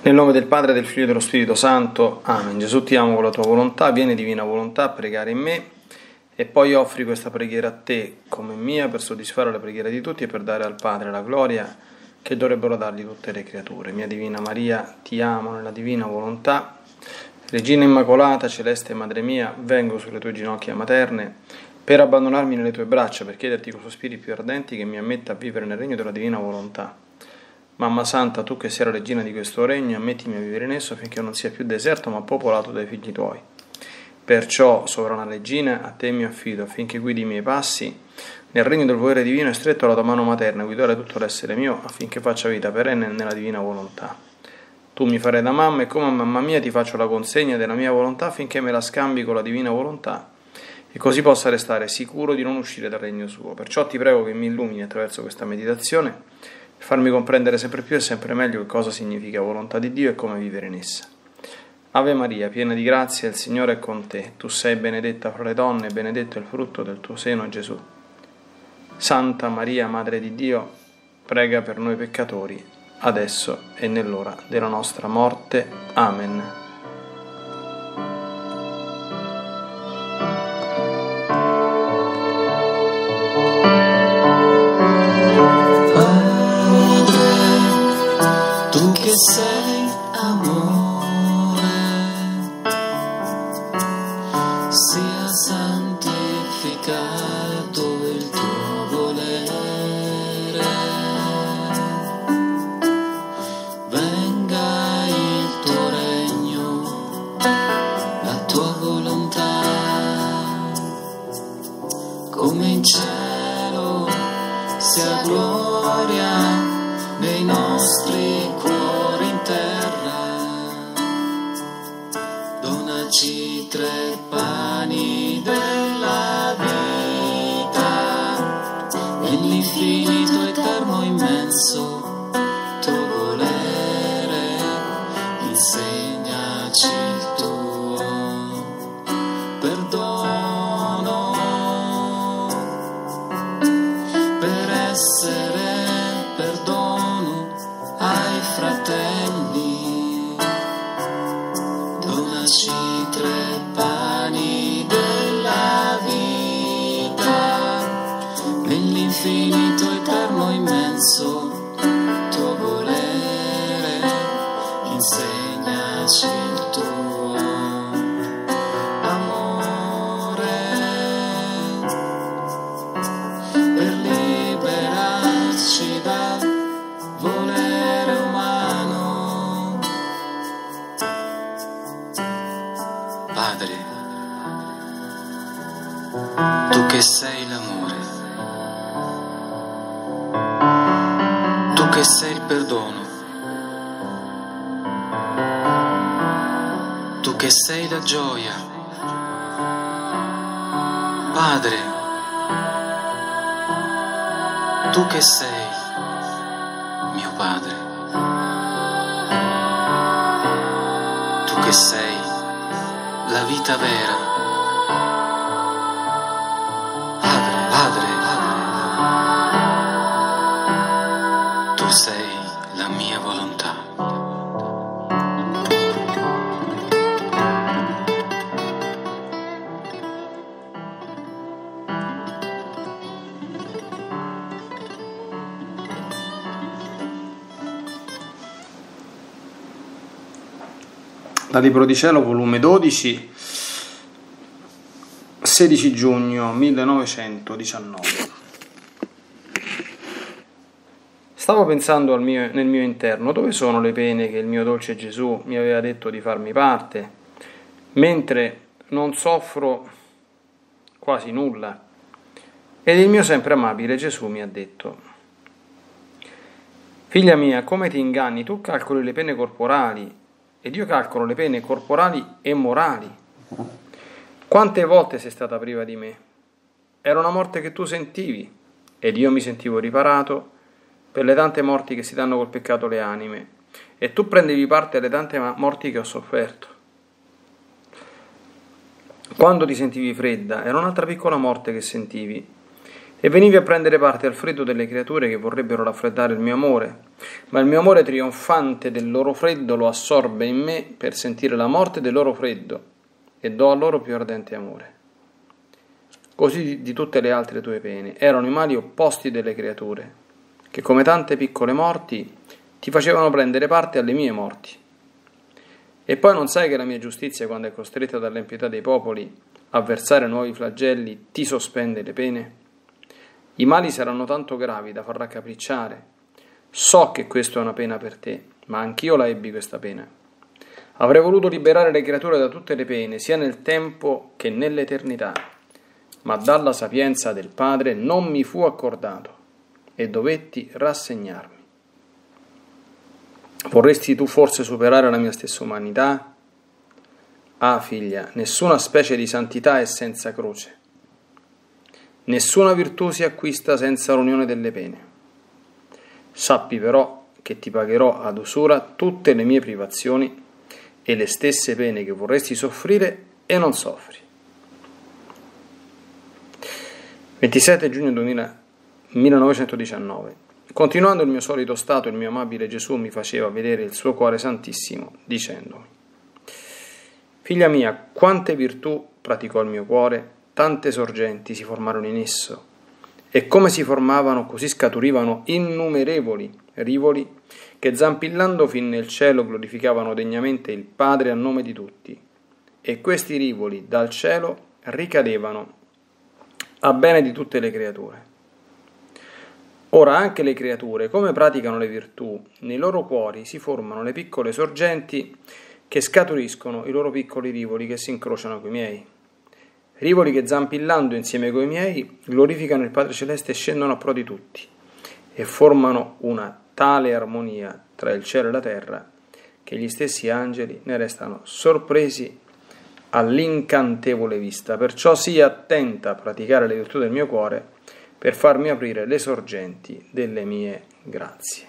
Nel nome del Padre, del Figlio e dello Spirito Santo. Amen. Gesù, ti amo con la tua volontà, vieni divina volontà a pregare in me e poi offri questa preghiera a te come mia per soddisfare la preghiera di tutti e per dare al Padre la gloria che dovrebbero dargli tutte le creature. Mia Divina Maria, ti amo nella divina volontà. Regina Immacolata, celeste Madre mia, vengo sulle tue ginocchia materne per abbandonarmi nelle tue braccia, per chiederti con sospiri più ardenti che mi ammetta a vivere nel regno della divina volontà. Mamma Santa, tu che sei la regina di questo regno, ammettimi a vivere in esso affinché non sia più deserto ma popolato dai figli tuoi. Perciò, sovrana regina, a te mi affido affinché guidi i miei passi nel regno del volere divino e stretto alla tua mano materna, guidare tutto l'essere mio affinché faccia vita perenne nella divina volontà. Tu mi farai da mamma e come mamma mia ti faccio la consegna della mia volontà affinché me la scambi con la divina volontà e così possa restare sicuro di non uscire dal regno suo. Perciò ti prego che mi illumini attraverso questa meditazione per farmi comprendere sempre più e sempre meglio che cosa significa volontà di Dio e come vivere in essa. Ave Maria, piena di grazia, il Signore è con te. Tu sei benedetta fra le donne e benedetto è il frutto del tuo seno, Gesù. Santa Maria, Madre di Dio, prega per noi peccatori, adesso e nell'ora della nostra morte. Amen. Tu che sei amore, sia santificato il tuo volere, venga il tuo regno, la tua volontà, come in cielo sia gloria nei nostri cuori in terra. Donaci 3 pani della vita e l'infinito eterno immenso tuo volere, insegnaci il tuo perdono per essere ai fratelli. Donaci 3 pani della vita nell'infinito eterno immenso tuo volere, insegnaci il tuo amore per liberarci dal volere umano. Padre, tu che sei l'amore, tu che sei il perdono, tu che sei la gioia, Padre, tu che sei mio Padre, tu che sei la vita vera, Padre, tu sei la mia volontà. Da Libro di Cielo, volume 12, 16 giugno 1919. Stavo pensando nel mio interno, dove sono le pene che il mio dolce Gesù mi aveva detto di farmi parte, mentre non soffro quasi nulla. Ed il mio sempre amabile Gesù mi ha detto: figlia mia, come ti inganni, tu calcoli le pene corporali, ed io calcolo le pene corporali e morali. Quante volte sei stata priva di me? Era una morte che tu sentivi, ed io mi sentivo riparato per le tante morti che si danno col peccato le anime, e tu prendevi parte alle tante morti che ho sofferto. Quando ti sentivi fredda, era un'altra piccola morte che sentivi, e venivi a prendere parte al freddo delle creature che vorrebbero raffreddare il mio amore, ma il mio amore trionfante del loro freddo lo assorbe in me per sentire la morte del loro freddo e do a loro più ardente amore. Così di tutte le altre tue pene erano i mali opposti delle creature, che come tante piccole morti ti facevano prendere parte alle mie morti. E poi non sai che la mia giustizia, quando è costretta dall'impietà dei popoli a versare nuovi flagelli, ti sospende le pene? I mali saranno tanto gravi da far raccapricciare. So che questo è una pena per te, ma anch'io la ebbi questa pena. Avrei voluto liberare le creature da tutte le pene, sia nel tempo che nell'eternità, ma dalla sapienza del Padre non mi fu accordato e dovetti rassegnarmi. Vorresti tu forse superare la mia stessa umanità? Ah, figlia, nessuna specie di santità è senza croce. Nessuna virtù si acquista senza l'unione delle pene. Sappi però che ti pagherò ad usura tutte le mie privazioni e le stesse pene che vorresti soffrire e non soffri. 27 giugno 1919. Continuando il mio solito stato, il mio amabile Gesù mi faceva vedere il suo cuore santissimo, dicendomi: figlia mia, quante virtù praticò il mio cuore, tante sorgenti si formarono in esso, e come si formavano così scaturivano innumerevoli rivoli che zampillando fin nel cielo glorificavano degnamente il Padre a nome di tutti, e questi rivoli dal cielo ricadevano a bene di tutte le creature. Ora anche le creature, come praticano le virtù, nei loro cuori si formano le piccole sorgenti che scaturiscono i loro piccoli rivoli che si incrociano coi miei. Rivoli che zampillando insieme coi miei glorificano il Padre Celeste e scendono a pro di tutti e formano una tale armonia tra il cielo e la terra che gli stessi angeli ne restano sorpresi all'incantevole vista. Perciò sii attenta a praticare le virtù del mio cuore per farmi aprire le sorgenti delle mie grazie.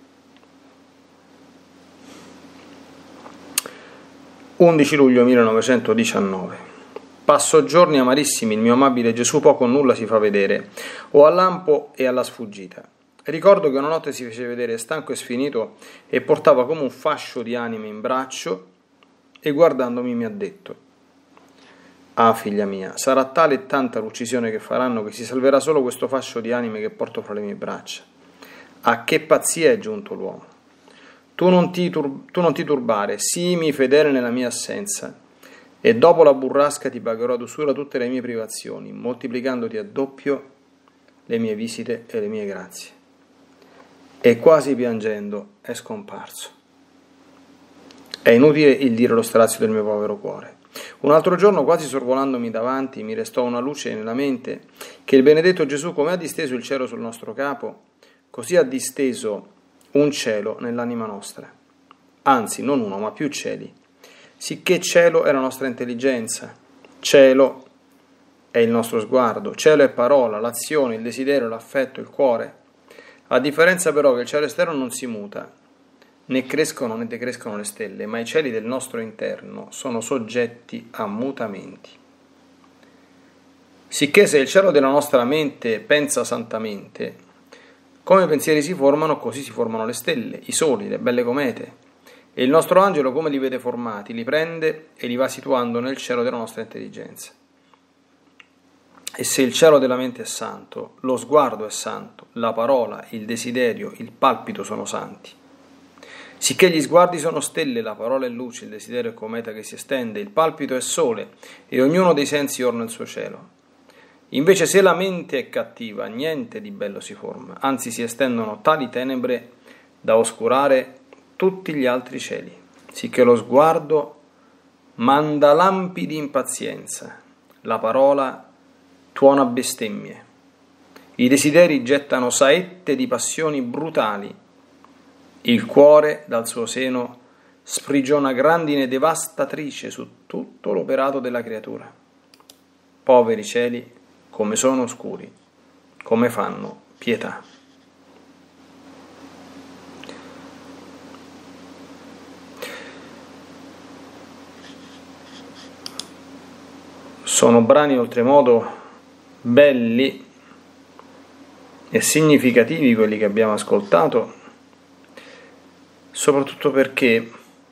11 luglio 1919. Passo giorni amarissimi, il mio amabile Gesù poco o nulla si fa vedere, o al lampo e alla sfuggita. Ricordo che una notte si fece vedere stanco e sfinito e portava come un fascio di anime in braccio e guardandomi mi ha detto: ah, figlia mia, sarà tale e tanta l'uccisione che faranno che si salverà solo questo fascio di anime che porto fra le mie braccia. A che pazzia è giunto l'uomo! Tu non ti turbare, sii fedele nella mia assenza, e dopo la burrasca ti pagherò ad usura tutte le mie privazioni, moltiplicandoti a doppio le mie visite e le mie grazie. E quasi piangendo è scomparso. È inutile il dire lo strazio del mio povero cuore. Un altro giorno, quasi sorvolandomi davanti, mi restò una luce nella mente che il benedetto Gesù, come ha disteso il cielo sul nostro capo, così ha disteso un cielo nell'anima nostra. Anzi, non uno, ma più cieli. Sicché cielo è la nostra intelligenza, cielo è il nostro sguardo, cielo è parola, l'azione, il desiderio, l'affetto, il cuore. A differenza però che il cielo esterno non si muta, né crescono né decrescono le stelle, ma i cieli del nostro interno sono soggetti a mutamenti. Sicché se il cielo della nostra mente pensa santamente, come i pensieri si formano, così si formano le stelle, i soli, le belle comete. E il nostro angelo, come li vede formati, li prende e li va situando nel cielo della nostra intelligenza. E se il cielo della mente è santo, lo sguardo è santo, la parola, il desiderio, il palpito sono santi. Sicché gli sguardi sono stelle, la parola è luce, il desiderio è cometa che si estende, il palpito è sole, e ognuno dei sensi orna il suo cielo. Invece se la mente è cattiva, niente di bello si forma, anzi si estendono tali tenebre da oscurare tutti gli altri cieli, sicché lo sguardo manda lampi di impazienza, la parola tuona bestemmie, i desideri gettano saette di passioni brutali, il cuore dal suo seno sprigiona grandine devastatrice su tutto l'operato della creatura. Poveri cieli, come sono oscuri, come fanno pietà. Sono brani oltremodo belli e significativi quelli che abbiamo ascoltato, soprattutto perché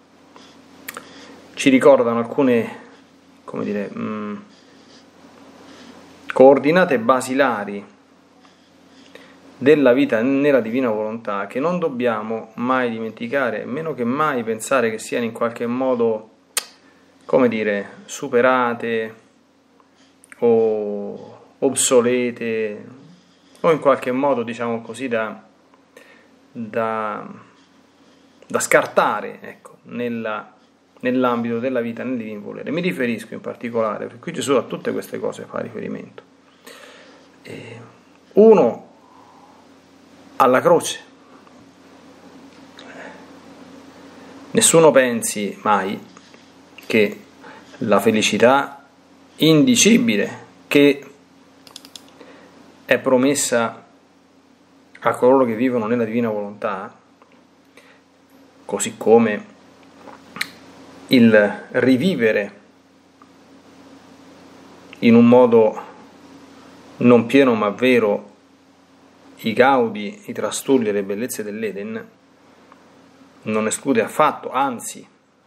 ci ricordano alcune, come dire, coordinate basilari della vita nella divina volontà, che non dobbiamo mai dimenticare, meno che mai pensare che siano in qualche modo, come dire, superate o obsolete o in qualche modo, diciamo così, da scartare, ecco, nell'ambito della vita nel divino volere. Mi riferisco in particolare, per cui Gesù a tutte queste cose fa riferimento. Uno, alla croce. Nessuno pensi mai che la felicità indicibile che è promessa a coloro che vivono nella divina volontà, così come il rivivere in un modo non pieno ma vero i gaudi, i trastulli e le bellezze dell'Eden, non esclude affatto, anzi,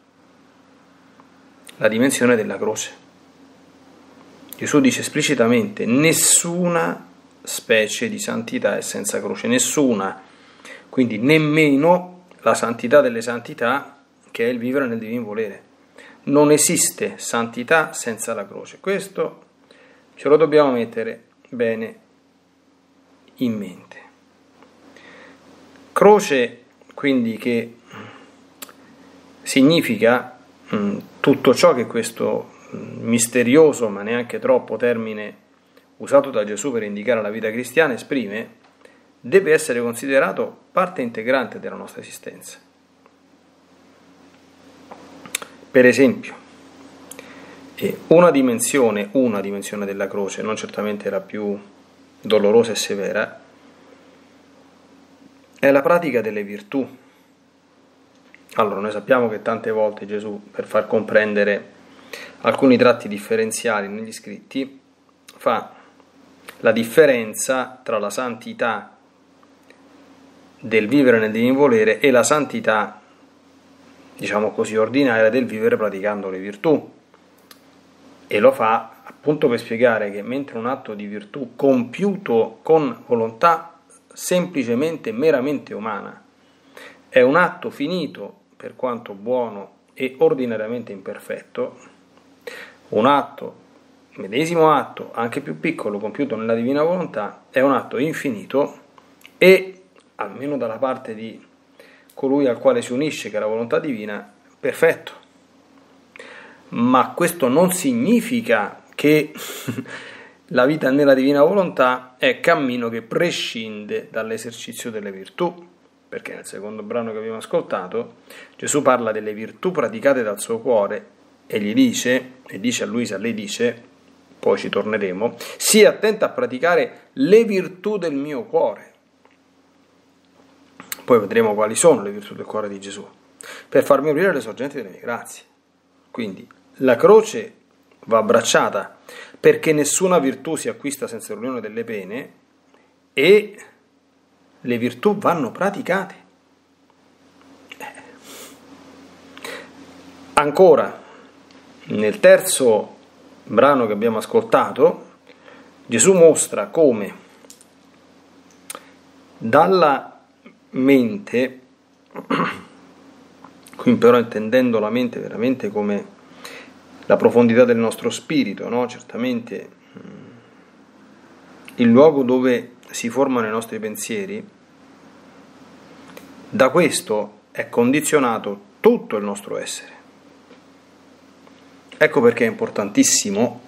la dimensione della croce. Gesù dice esplicitamente: nessuna specie di santità è senza croce, nessuna, quindi nemmeno la santità delle santità, che è il vivere nel divino volere. Non esiste santità senza la croce. Questo ce lo dobbiamo mettere bene in mente. Croce, quindi, che significa tutto ciò che questo misterioso, ma neanche troppo, termine usato da Gesù per indicare la vita cristiana esprime, deve essere considerato parte integrante della nostra esistenza. Per esempio, una dimensione della croce, non certamente la più dolorosa e severa, è la pratica delle virtù. Allora, noi sappiamo che tante volte Gesù, per far comprendere alcuni tratti differenziali negli scritti, fa la differenza tra la santità del vivere nel divino volere e la santità, diciamo così, ordinaria del vivere praticando le virtù. E lo fa appunto per spiegare che mentre un atto di virtù compiuto con volontà semplicemente, meramente umana, è un atto finito per quanto buono e ordinariamente imperfetto, un atto, medesimo atto, anche più piccolo, compiuto nella divina volontà, è un atto infinito e, almeno dalla parte di colui al quale si unisce, che è la volontà divina, perfetto. Ma questo non significa che la vita nella divina volontà è cammino che prescinde dall'esercizio delle virtù, perché nel secondo brano che abbiamo ascoltato Gesù parla delle virtù praticate dal suo cuore e gli dice, e dice a Luisa, lei dice, poi ci torneremo, sii attenta a praticare le virtù del mio cuore. Poi vedremo quali sono le virtù del cuore di Gesù, per farmi aprire le sorgenti delle mie grazie. Quindi la croce va abbracciata, perché nessuna virtù si acquista senza l'unione delle pene, e le virtù vanno praticate. Ancora, nel terzo brano che abbiamo ascoltato, Gesù mostra come dalla mente, qui però intendendo la mente veramente come la profondità del nostro spirito, no? Certamente il luogo dove si formano i nostri pensieri, da questo è condizionato tutto il nostro essere. Ecco perché è importantissimo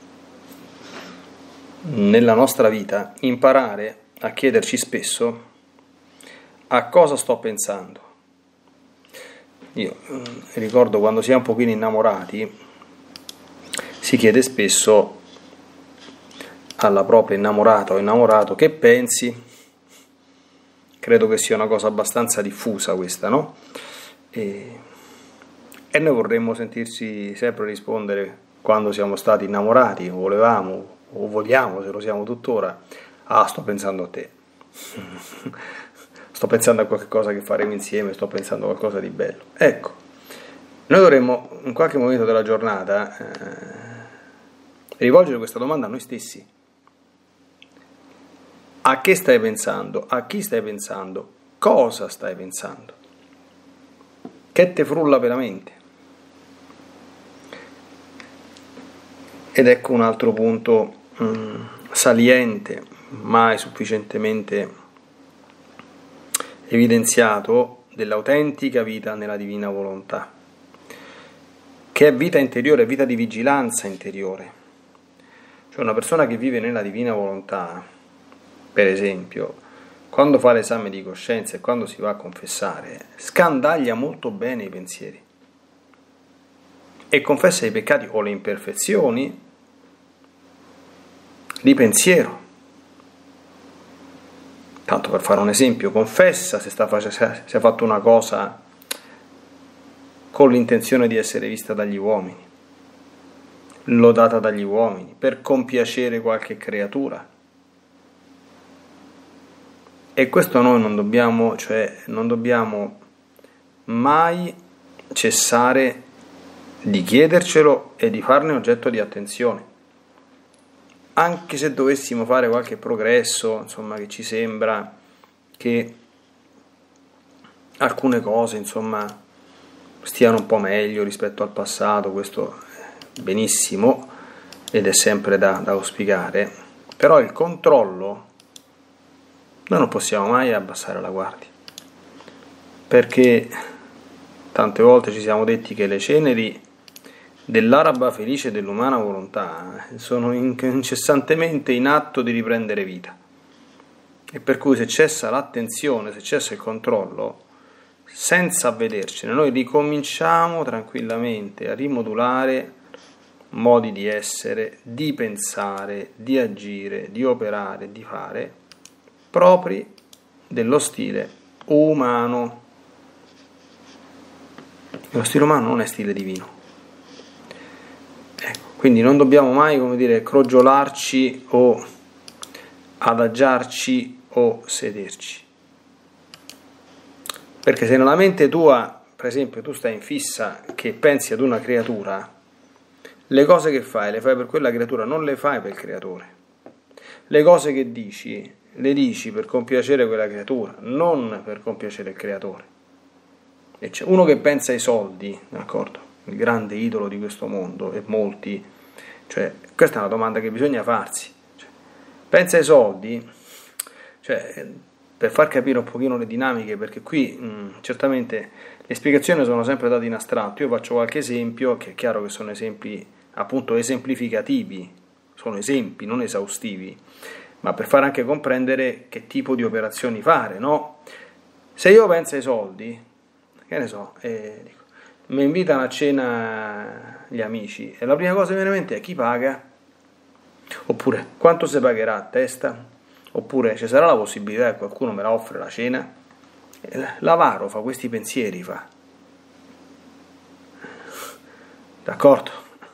nella nostra vita imparare a chiederci spesso a cosa sto pensando. Io ricordo quando si è un pochino innamorati, si chiede spesso alla propria innamorata o innamorato: che pensi? Credo che sia una cosa abbastanza diffusa questa, no? E noi vorremmo sentirci sempre rispondere, quando siamo stati innamorati, o volevamo, o vogliamo, se lo siamo tuttora: ah, sto pensando a te. sto pensando a qualche cosa che faremo insieme, sto pensando a qualcosa di bello. Ecco, noi dovremmo in qualche momento della giornata rivolgere questa domanda a noi stessi. A che stai pensando? A chi stai pensando? Cosa stai pensando? Che te frulla veramente? Ed ecco un altro punto saliente, mai sufficientemente evidenziato, dell'autentica vita nella divina volontà, che è vita interiore, vita di vigilanza interiore. Cioè una persona che vive nella divina volontà, per esempio, quando fa l'esame di coscienza e quando si va a confessare, scandaglia molto bene i pensieri e confessa i peccati o le imperfezioni di pensiero. Tanto per fare un esempio, confessa se ha fatto una cosa con l'intenzione di essere vista dagli uomini, lodata dagli uomini, per compiacere qualche creatura. E questo noi non dobbiamo mai cessare di chiedercelo e di farne oggetto di attenzione. Anche se dovessimo fare qualche progresso, insomma, che ci sembra che alcune cose, insomma, stiano un po' meglio rispetto al passato, questo è benissimo ed è sempre da auspicare, però il controllo noi non possiamo mai abbassare la guardia, perché tante volte ci siamo detti che le ceneri dell'araba felice dell'umana volontà sono incessantemente in atto di riprendere vita, e per cui se cessa l'attenzione, se cessa il controllo, senza avvedercene, noi ricominciamo tranquillamente a rimodulare modi di essere, di pensare, di agire, di operare, di fare, propri dello stile umano. E lo stile umano non è stile divino. Ecco, quindi non dobbiamo mai, crogiolarci o adagiarci o sederci. Perché se nella mente tua, per esempio, tu stai in fissa che pensi ad una creatura, le cose che fai, le fai per quella creatura, non le fai per il creatore. Le cose che dici, le dici per compiacere quella creatura, non per compiacere il creatore. E c'è uno che pensa ai soldi, d'accordo? Il grande idolo di questo mondo, e molti, cioè, questa è una domanda che bisogna farsi. Cioè, pensa ai soldi, cioè, per far capire un pochino le dinamiche, perché qui certamente le spiegazioni sono sempre date in astratto. Io faccio qualche esempio, che è chiaro che sono esempi appunto esemplificativi, sono esempi non esaustivi, ma per far anche comprendere che tipo di operazioni fare, no? Se io penso ai soldi, che ne so, dico, mi invitano a cena gli amici e la prima cosa che mi viene in mente è chi paga, oppure quanto si pagherà a testa, oppure ci sarà la possibilità che qualcuno me la offre la cena. L'avaro fa questi pensieri, fa, d'accordo?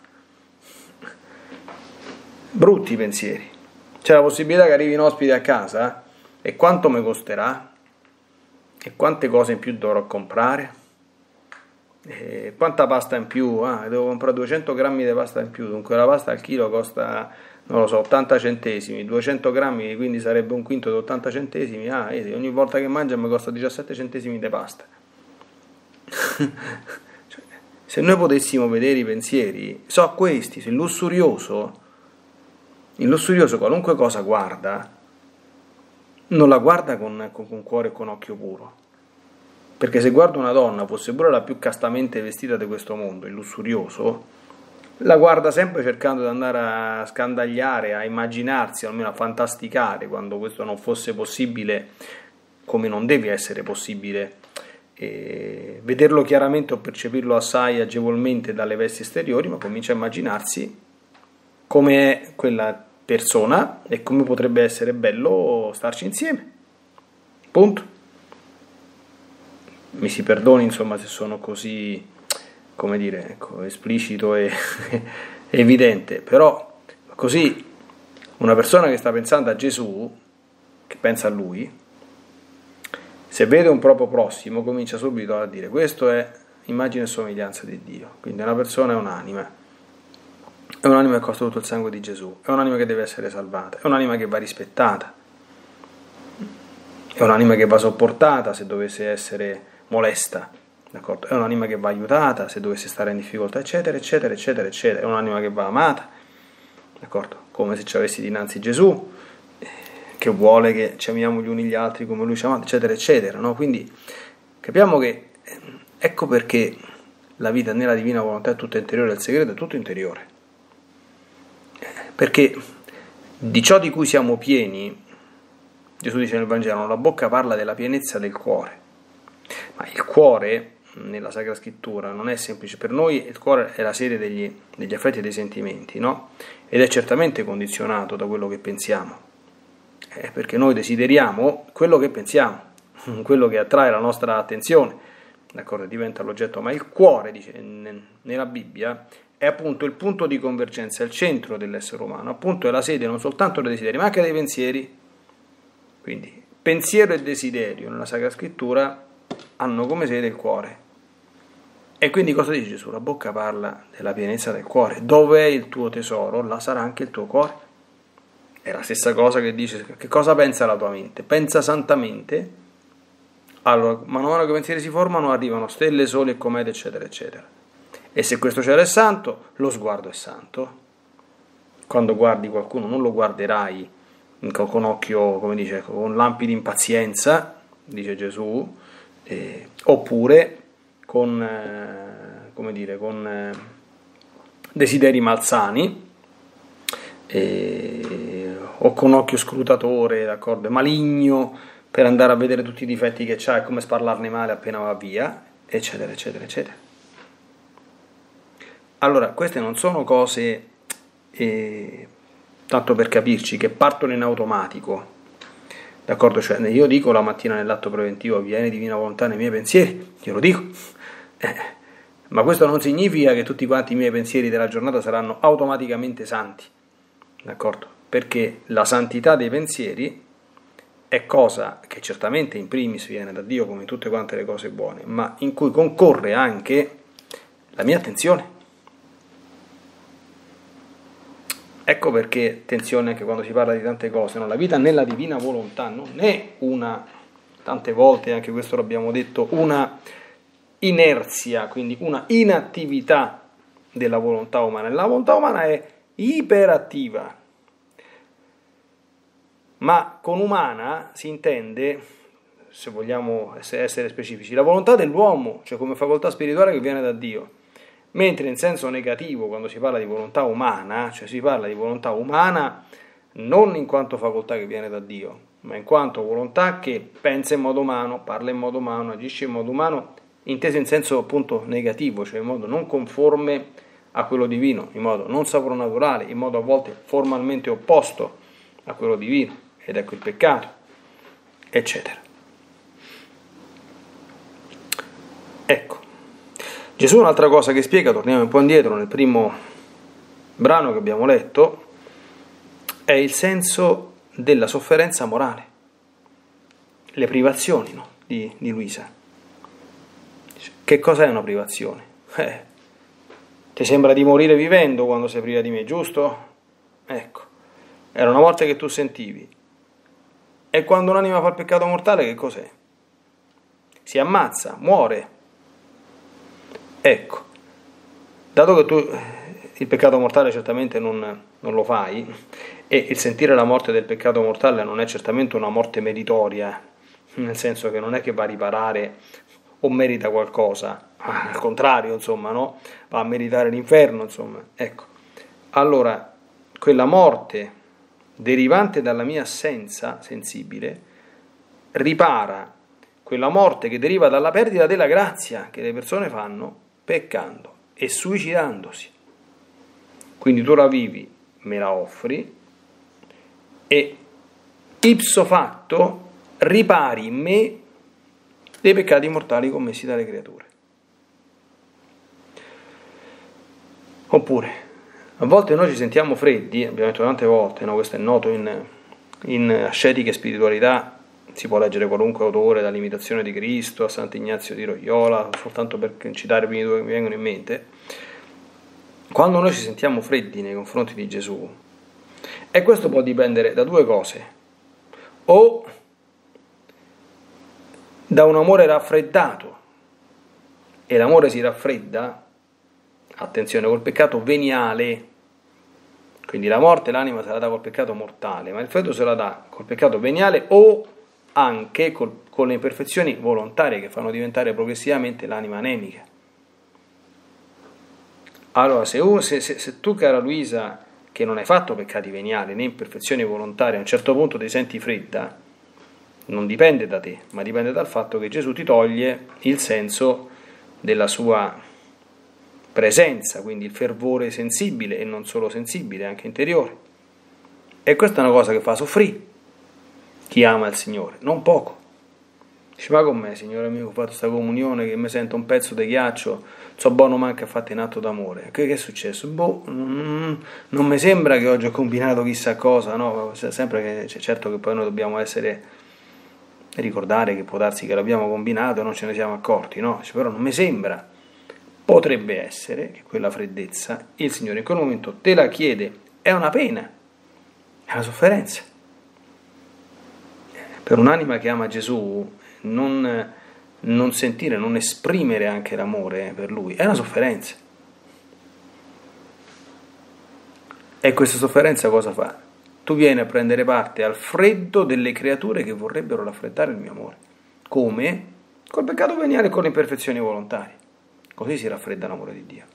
Brutti pensieri. C'è la possibilità che arrivino ospiti a casa e quanto mi costerà e quante cose in più dovrò comprare. E quanta pasta in più? Devo comprare 200 grammi di pasta in più, dunque la pasta al chilo costa, non lo so, 80 centesimi, 200 grammi, quindi sarebbe un quinto di 80 centesimi, ogni volta che mangio mi costa 17 centesimi di pasta. Cioè, se noi potessimo vedere i pensieri, questi, il lussurioso qualunque cosa guarda, non la guarda con cuore e con occhio puro. Perché se guarda una donna, fosse pure la più castamente vestita di questo mondo, il lussurioso, la guarda sempre cercando di andare a scandagliare, a immaginarsi, almeno a fantasticare, quando questo non fosse possibile, come non deve essere possibile, vederlo chiaramente o percepirlo assai agevolmente dalle vesti esteriori, ma comincia a immaginarsi come è quella persona e come potrebbe essere bello starci insieme. Punto. Mi si perdoni, insomma, se sono così, esplicito e evidente, però così una persona che sta pensando a Gesù, che pensa a lui, se vede un proprio prossimo comincia subito a dire questo è immagine e somiglianza di Dio, quindi una persona è un'anima che costa tutto il sangue di Gesù, è un'anima che deve essere salvata, è un'anima che va rispettata, è un'anima che va sopportata se dovesse essere molesta, d'accordo? È un'anima che va aiutata se dovesse stare in difficoltà, eccetera, eccetera, eccetera, eccetera. È un'anima che va amata, d'accordo? Come se ci avessi dinanzi Gesù, che vuole che ci amiamo gli uni gli altri come lui ci ha amato, eccetera, eccetera, no? Quindi capiamo che ecco perché la vita nella divina volontà è tutta interiore, il segreto è tutto interiore. Perché di ciò di cui siamo pieni, Gesù dice nel Vangelo, la bocca parla della pienezza del cuore. Ma il cuore, nella Sacra Scrittura, non è semplice. Per noi il cuore è la sede degli affetti e dei sentimenti, no? Ed è certamente condizionato da quello che pensiamo. Perché noi desideriamo quello che pensiamo, quello che attrae la nostra attenzione, d'accordo? Diventa l'oggetto. Ma il cuore, dice nella Bibbia, è appunto il punto di convergenza, è il centro dell'essere umano, appunto è la sede non soltanto dei desideri, ma anche dei pensieri. Quindi pensiero e desiderio nella Sacra Scrittura hanno come sede il cuore. E quindi cosa dice Gesù? La bocca parla della pienezza del cuore. Dove è il tuo tesoro, là sarà anche il tuo cuore. È la stessa cosa che dice, che cosa pensa la tua mente? Pensa santamente, allora man mano che i pensieri si formano arrivano stelle, soli e comete, eccetera, eccetera. E se questo cielo è santo, lo sguardo è santo. Quando guardi qualcuno non lo guarderai con occhio, come dice, con lampi di impazienza, dice Gesù, oppure con desideri malsani, o con occhio scrutatore, d'accordo, maligno, per andare a vedere tutti i difetti che c'ha e come sparlarne male appena va via, eccetera, eccetera, eccetera. Allora, queste non sono cose, tanto per capirci, che partono in automatico, d'accordo? Cioè, io dico la mattina nell'atto preventivo, vieni divina volontà nei miei pensieri, io lo dico, ma questo non significa che tutti quanti i miei pensieri della giornata saranno automaticamente santi, d'accordo? Perché la santità dei pensieri è cosa che certamente in primis viene da Dio, come in tutte quante le cose buone, ma in cui concorre anche la mia attenzione. Ecco perché, attenzione anche quando si parla di tante cose, no? La vita nella divina volontà non è tante volte, anche questo l'abbiamo detto, una inerzia, quindi una inattività della volontà umana. La volontà umana è iperattiva, ma con umana si intende, se vogliamo essere specifici, la volontà dell'uomo, cioè come facoltà spirituale che viene da Dio. Mentre in senso negativo, quando si parla di volontà umana, cioè si parla di volontà umana non in quanto facoltà che viene da Dio, ma in quanto volontà che pensa in modo umano, parla in modo umano, agisce in modo umano, intesa in senso appunto negativo, cioè in modo non conforme a quello divino, in modo non soprannaturale, in modo a volte formalmente opposto a quello divino, ed ecco il peccato, eccetera. Ecco. Gesù un'altra cosa che spiega, torniamo un po' indietro nel primo brano che abbiamo letto, è il senso della sofferenza morale, le privazioni, no? di Luisa. Che cos'è una privazione? Ti sembra di morire vivendo quando sei priva di me, giusto? Ecco, era una morte che tu sentivi. E quando un'anima fa il peccato mortale, che cos'è? Si ammazza, muore. Ecco, dato che tu il peccato mortale certamente non lo fai, e il sentire la morte del peccato mortale non è certamente una morte meritoria, nel senso che non è che va a riparare o merita qualcosa, al contrario, insomma, no? Va a meritare l'inferno, insomma. Ecco, allora, quella morte derivante dalla mia assenza sensibile ripara quella morte che deriva dalla perdita della grazia che le persone fanno peccando e suicidandosi. Quindi tu la vivi, me la offri e ipso facto ripari in me dei peccati mortali commessi dalle creature. Oppure a volte noi ci sentiamo freddi, abbiamo detto tante volte, no? Questo è noto in in ascetica e spiritualità si può leggere qualunque autore, dall'imitazione di Cristo a Sant'Ignazio di Loyola, soltanto per citare i primi due che mi vengono in mente. Quando noi ci sentiamo freddi nei confronti di Gesù, e questo può dipendere da due cose: o da un amore raffreddato, e l'amore si raffredda, attenzione, col peccato veniale, quindi la morte l'anima se la dà col peccato mortale, ma il freddo se la dà col peccato veniale o anche con le imperfezioni volontarie che fanno diventare progressivamente l'anima anemica. Allora, se tu, cara Luisa, che non hai fatto peccati veniali né imperfezioni volontarie, a un certo punto ti senti fredda, non dipende da te, ma dipende dal fatto che Gesù ti toglie il senso della sua presenza, quindi il fervore sensibile, e non solo sensibile, anche interiore. E questa è una cosa che fa soffrire chi ama il Signore, non poco. Dice: ma con me, Signore mio, ho fatto questa comunione che mi sento un pezzo di ghiaccio, so buono manca fatto in atto d'amore. Che è successo? Non mi sembra che oggi ho combinato chissà cosa, no? Sempre che, certo che poi noi dobbiamo ricordare che può darsi che l'abbiamo combinato e non ce ne siamo accorti, no? Dice: però non mi sembra. Potrebbe essere che quella freddezza il Signore in quel momento te la chiede, è una pena, è una sofferenza. Per un'anima che ama Gesù, non sentire, non esprimere anche l'amore per Lui, è una sofferenza. E questa sofferenza cosa fa? Tu vieni a prendere parte al freddo delle creature che vorrebbero raffreddare il mio amore. Come? Col peccato veniale e con le imperfezioni volontarie. Così si raffredda l'amore di Dio.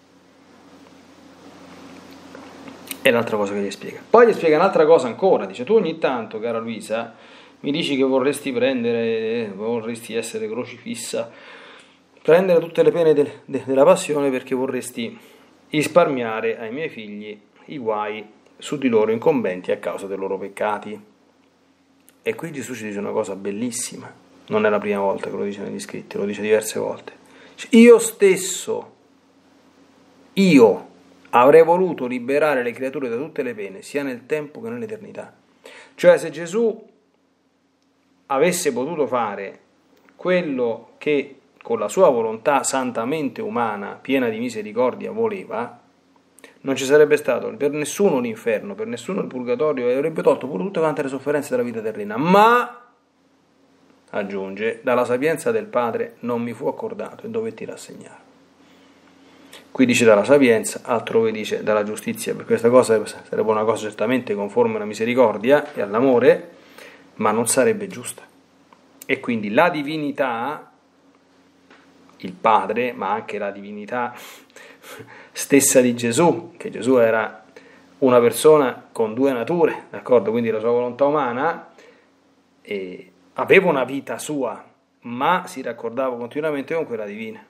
È l'altra cosa che gli spiega. Poi gli spiega un'altra cosa ancora. Dice: tu ogni tanto, cara Luisa, mi dici che vorresti essere crocifissa, prendere tutte le pene della passione, perché vorresti risparmiare ai miei figli i guai su di loro incombenti a causa dei loro peccati. E qui Gesù ci dice una cosa bellissima. Non è la prima volta che lo dice negli scritti, lo dice diverse volte. Io stesso, avrei voluto liberare le creature da tutte le pene, sia nel tempo che nell'eternità. Cioè, se Gesù avesse potuto fare quello che con la sua volontà santamente umana, piena di misericordia, voleva, non ci sarebbe stato per nessuno l'inferno, per nessuno il purgatorio, e avrebbe tolto pure tutte quante le sofferenze della vita terrena. Ma, aggiunge, dalla sapienza del Padre non mi fu accordato e dovetti rassegnare. Qui dice dalla sapienza, altrove dice dalla giustizia, per questa cosa sarebbe una cosa certamente conforme alla misericordia e all'amore, ma non sarebbe giusta. E quindi la divinità, il Padre, ma anche la divinità stessa di Gesù, che Gesù era una persona con due nature, d'accordo? Quindi la sua volontà umana aveva una vita sua, ma si raccordava continuamente con quella divina.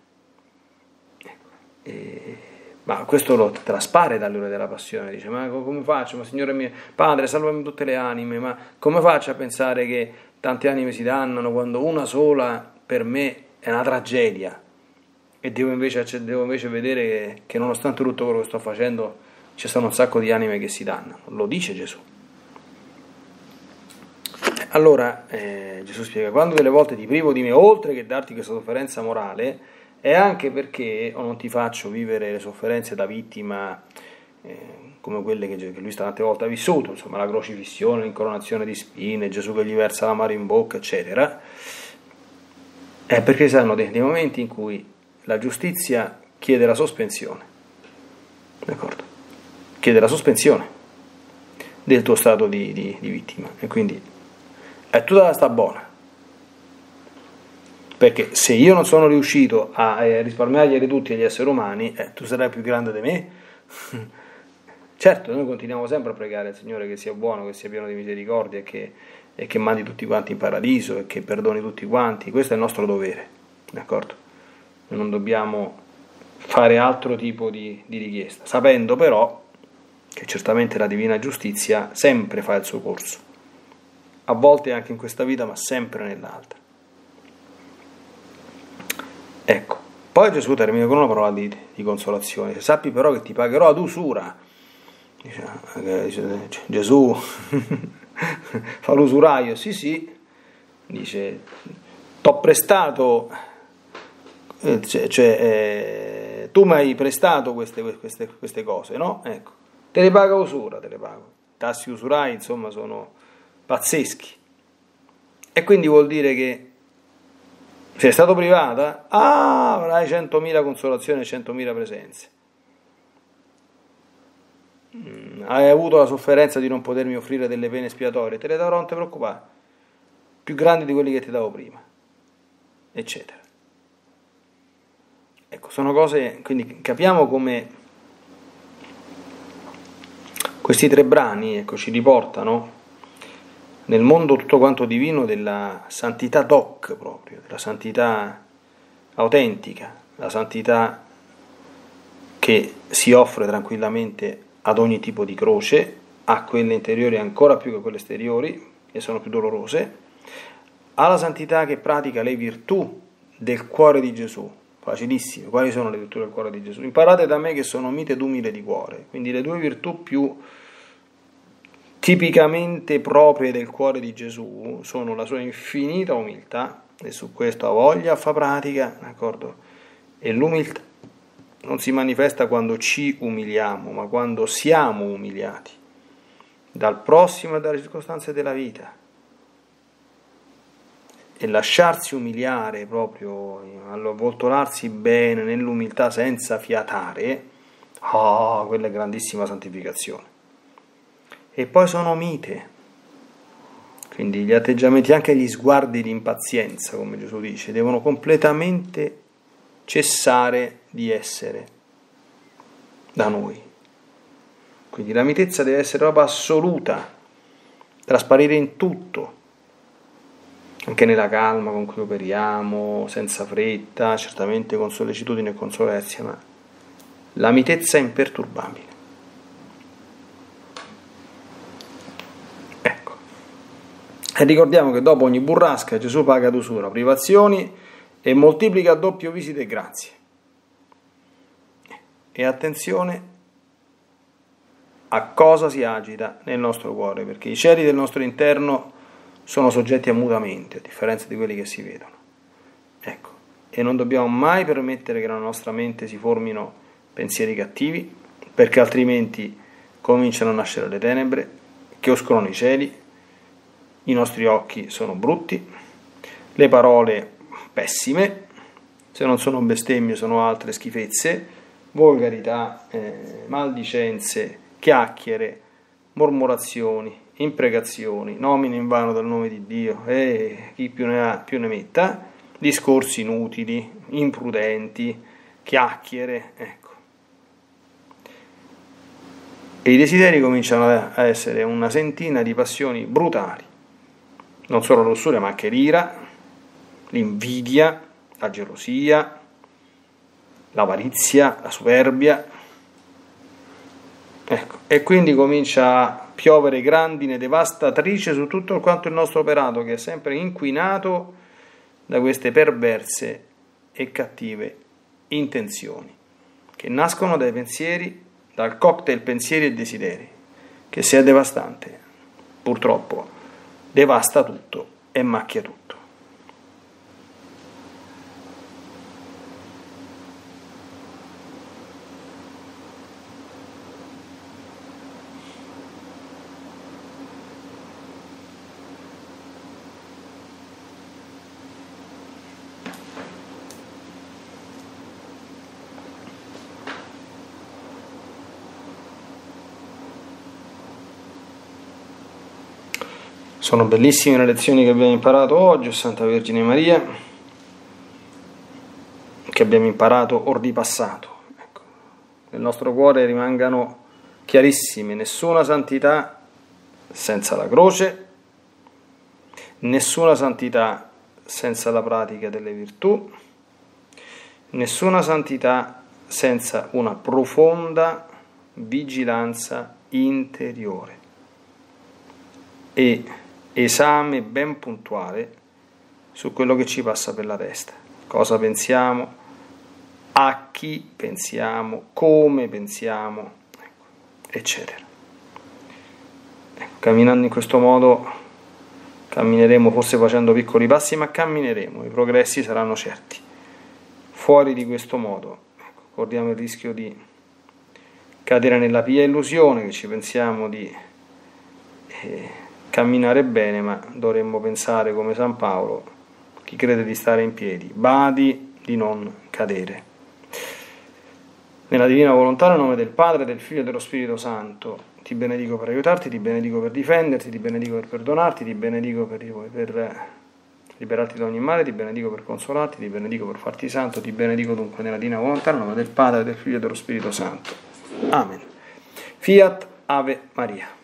Ma questo lo traspare dalle ore della passione. Dice: ma come faccio? Ma Signore mio, Padre, salvami tutte le anime, ma come faccio a pensare che tante anime si dannano quando una sola per me è una tragedia, e devo invece vedere che nonostante tutto quello che sto facendo ci sono un sacco di anime che si dannano? Lo dice Gesù. Allora Gesù spiega: quando delle volte ti privo di me, oltre che darti questa sofferenza morale, è anche perché non ti faccio vivere le sofferenze da vittima come quelle che lui tante volte ha vissuto, insomma la crocifissione, l'incoronazione di spine, Gesù che gli versa l'amaro in bocca, eccetera. È perché saranno dei momenti in cui la giustizia chiede la sospensione, d'accordo? Chiede la sospensione del tuo stato di vittima, e quindi tu dalla sta buona. Perché se io non sono riuscito a risparmiarglieli tutti agli esseri umani, tu sarai più grande di me? Certo, noi continuiamo sempre a pregare al Signore che sia buono, che sia pieno di misericordia e che mandi tutti quanti in paradiso e che perdoni tutti quanti. Questo è il nostro dovere, d'accordo? Noi non dobbiamo fare altro tipo di richiesta, sapendo però che certamente la divina giustizia sempre fa il suo corso, a volte anche in questa vita, ma sempre nell'altra. Ecco, poi Gesù termina con una parola di consolazione: sappi però che ti pagherò ad usura. Dice Gesù Fa l'usuraio, sì, dice, t'ho prestato, tu mi hai prestato queste cose, no? Ecco, te le pago usura, te le pago. Tassi usurai, insomma, sono pazzeschi. E quindi vuol dire che sei stato privata, avrai 100.000 consolazioni e 100.000 presenze. Hai avuto la sofferenza di non potermi offrire delle pene espiatorie, te le darò, non ti preoccupare, più grandi di quelli che ti davo prima, eccetera. Ecco, sono cose, quindi capiamo come questi 3 brani, ecco, ci riportano nel mondo tutto quanto divino della santità doc proprio, della santità autentica, la santità che si offre tranquillamente ad ogni tipo di croce, a quelle interiori ancora più che quelle esteriori, che sono più dolorose, alla santità che pratica le virtù del cuore di Gesù. Facilissime. Quali sono le virtù del cuore di Gesù? Imparate da me che sono mite ed umile di cuore. Quindi le 2 virtù più tipicamente proprie del cuore di Gesù sono la sua infinita umiltà, e su questo ha voglia, fa pratica, d'accordo? E l'umiltà non si manifesta quando ci umiliamo, ma quando siamo umiliati dal prossimo e dalle circostanze della vita. E lasciarsi umiliare proprio, avvoltolarsi bene nell'umiltà senza fiatare, quella è grandissima santificazione. E poi sono mite, quindi gli atteggiamenti, anche gli sguardi di impazienza, come Gesù dice, devono completamente cessare di essere da noi. Quindi la mitezza deve essere proprio assoluta, trasparire in tutto, anche nella calma con cui operiamo, senza fretta, certamente con sollecitudine e con solerzia, ma la mitezza è imperturbabile. Ecco. E ricordiamo che dopo ogni burrasca Gesù paga d'usura, privazioni e moltiplica a doppio visite e grazie. E attenzione a cosa si agita nel nostro cuore, perché i cieli del nostro interno sono soggetti a mutamenti, a differenza di quelli che si vedono. Ecco, e non dobbiamo mai permettere che nella nostra mente si formino pensieri cattivi, perché altrimenti cominciano a nascere le tenebre che oscurano i cieli, i nostri occhi sono brutti, le parole pessime, se non sono bestemmie sono altre schifezze, volgarità, maldicenze, chiacchiere, mormorazioni, imprecazioni, nomine in vano del nome di Dio, e chi più ne ha più ne metta, discorsi inutili, imprudenti, chiacchiere, ecco. E i desideri cominciano a essere una sentina di passioni brutali, non solo la lussuria ma anche l'ira, l'invidia, la gelosia, l'avarizia, la superbia, ecco. E quindi comincia a piovere grandine devastatrice su tutto quanto il nostro operato, che è sempre inquinato da queste perverse e cattive intenzioni, che nascono dai pensieri, dal cocktail pensieri e desideri, che se è devastante, purtroppo devasta tutto e macchia tutto. Sono bellissime le lezioni che abbiamo imparato oggi, o Santa Vergine Maria, che abbiamo imparato or di passato. Ecco, nel nostro cuore rimangano chiarissime: nessuna santità senza la croce, nessuna santità senza la pratica delle virtù, nessuna santità senza una profonda vigilanza interiore e esame ben puntuale su quello che ci passa per la testa, cosa pensiamo, a chi pensiamo, come pensiamo, eccetera. camminando in questo modo cammineremo, forse facendo piccoli passi, ma cammineremo, i progressi saranno certi. Fuori di questo modo, corriamo il rischio di cadere nella pia illusione che ci pensiamo di camminare bene, ma dovremmo pensare come San Paolo: chi crede di stare in piedi, badi di non cadere. Nella divina volontà, nel nome del Padre, del Figlio e dello Spirito Santo, ti benedico per aiutarti, ti benedico per difenderti, ti benedico per perdonarti, ti benedico per liberarti da ogni male, ti benedico per consolarti, ti benedico per farti santo, ti benedico dunque nella divina volontà, nel nome del Padre, del Figlio e dello Spirito Santo. Amen. Fiat Ave Maria.